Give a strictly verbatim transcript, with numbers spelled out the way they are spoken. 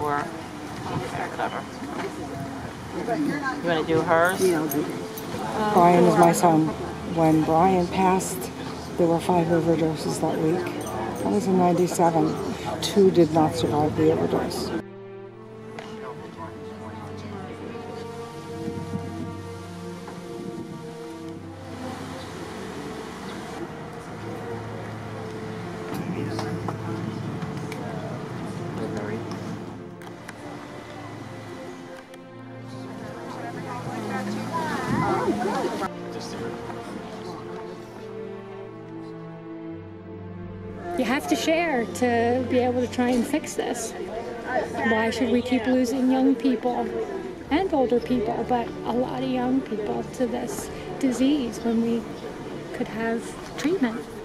for okay, cover. You want to do hers? Yeah, I'll do hers. Brian is my son. When Brian passed, there were five overdoses that week. That was in ninety-seven. Two did not survive the overdose. You have to share to be able to try and fix this. Why should we keep losing young people and older people, but a lot of young people to this disease when we could have treatment?